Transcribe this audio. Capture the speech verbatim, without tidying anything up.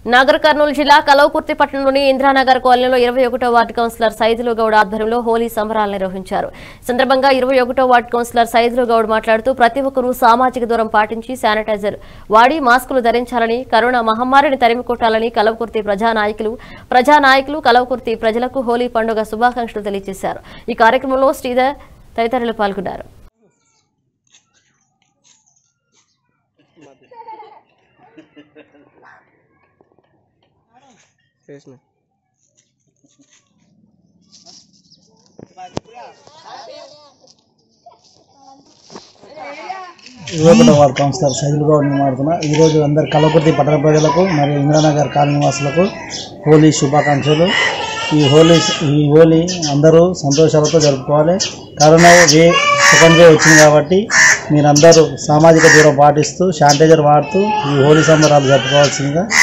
నాగర్ కర్నూలు జిల్లా కలవకుర్తి పట్టణంలోని ఇంద్రానగర్ కాలనీలో ఇరవై ఒకటో వార్డు కౌన్సిలర్ సైదులు గౌడ్ ఆధ్వర్యంలో హోలీ సంబరాలు నిర్వహించారు. సందర్భంగా ఇరవై ఒకటో వార్డు కౌన్సిలర్ సైదులు గౌడ్ మాట్లాడుతూ ప్రతి ఒక్కరూ సామాజిక దూరం పాటించి శానిటైజర్ వాడి మాస్కులు ధరించాలని, కరోనా మహమ్మారిని తరిమికొట్టాలని కలవకుర్తి ప్రజానాయకులు ప్రజానాయకులు కలవకుర్తి ప్రజలకు హోలీ పండుగ శుభాకాంక్షలు తెలియజేశారు. ఈ కార్యక్రమంలో శ్రీధర్ తదితరులు పాల్గొన్నారు. ఇరవై ఒకటో వార్డు కౌన్సిలర్ సైదులు గౌడ్ మాట్లాడుతున్నా. ఈరోజు అందరు కలవకుర్తి పట్టణ ప్రజలకు మరియు ఇంద్రానగర్ కాలనీ నివాసులకు హోలీ శుభాకాంక్షలు. ఈ హోలీ ఈ హోలీ అందరూ సంతోషాలతో జరుపుకోవాలి. కరోనా వే సెకండ్ వే వచ్చింది కాబట్టి మీరందరూ సామాజిక దూరం పాటిస్తూ శానిటైజర్ వాడుతూ ఈ హోలీ సంబరాలు జరుపుకోవాల్సిందిగా